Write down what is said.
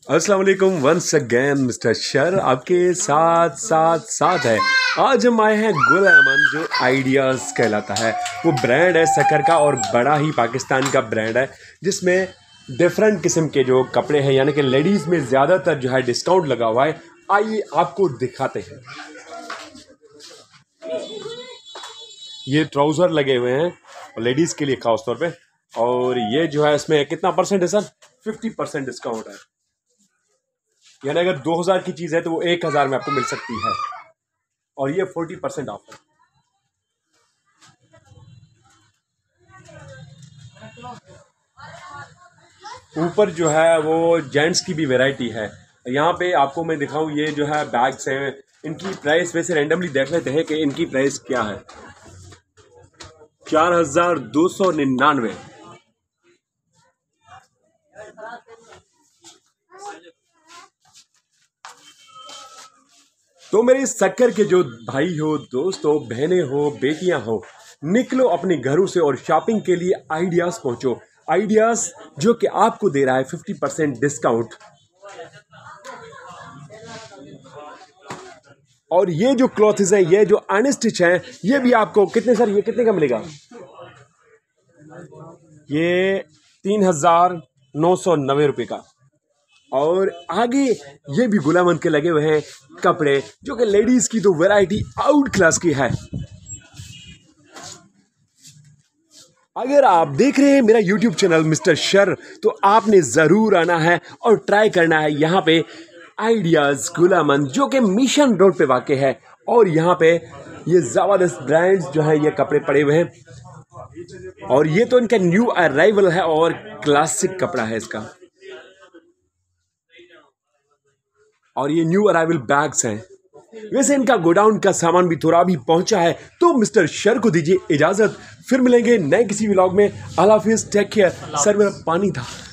अस्सलाम वालेकुम once again mister sir आपके साथ है। आज हम आए हैं गुलामन जो आइडियाज़ कहलाता है। वो ब्रांड है शक्कर का और बड़ा ही पाकिस्तान का ब्रांड है जिसमें डिफरेंट किस्म के जो कपड़े हैं यानी कि लेडीज़ में ज़्यादातर जो है डिस्काउंट लगा हुआ है। आइए आपको दिखाते हैं। ये ट्राउज़र लगे हुए हैं लेडीज़ के लिए खास तौर पे और ये जो है इसमें कितना परसेंट है सर? 50% डिस्काउंट है। यानी अगर 2000 की चीज़ है तो वो 1000 में आपको मिल सकती है और ये 40% ऑफ है। ऊपर जो है वो जेंट्स की भी वैरायटी है। यहाँ पे आपको मैं दिखाऊं ये जो है बैग्स हैं, इनकी प्राइस वैसे रैंडमली देख लेते हैं कि इनकी प्राइस क्या है। 4299। तो मेरे शक्कर के जो भाई हो, दोस्त हो, बहनें हो, बेटियां हो, निकलो अपने घरों से और शॉपिंग के लिए आइडियाज़ पहुंचो। आइडियाज़ जो कि आपको दे रहा है 50% डिस्काउंट। और ये जो क्लॉथ्स हैं, ये जो अनस्टिच हैं, ये भी आपको कितने सर, ये कितने का मिलेगा? ये 3990 रुपये का। और आगे ये भी गुलामन के लगे हुए हैं कपड़े जो कि लेडीज की तो वैरायटी आउट क्लास की है। अगर आप देख रहे हैं मेरा YouTube चैनल मिस्टर शर तो आपने ज़रूर आना है और ट्राई करना है यहाँ पे आइडियाज़ गुलामन जो कि मिशन रोड पे वाक़ है। और यहाँ पे ये ज़बरदस्त ब्रांड्स जो है ये कपड़े पड़े हुए हैं और ये तो इनका न्यू अराइवल है और क्लासिक कपड़ा है इसका। और ये न्यू अराइवल बैग्स हैं। वैसे इनका गोडाउन का सामान भी थोड़ा भी पहुंचा है। तो मिस्टर शर को दीजिए इजाजत, फिर मिलेंगे नए किसी व्लॉग में। अल्लाह हाफिज़, टेक केयर। सर मेरा पानी था।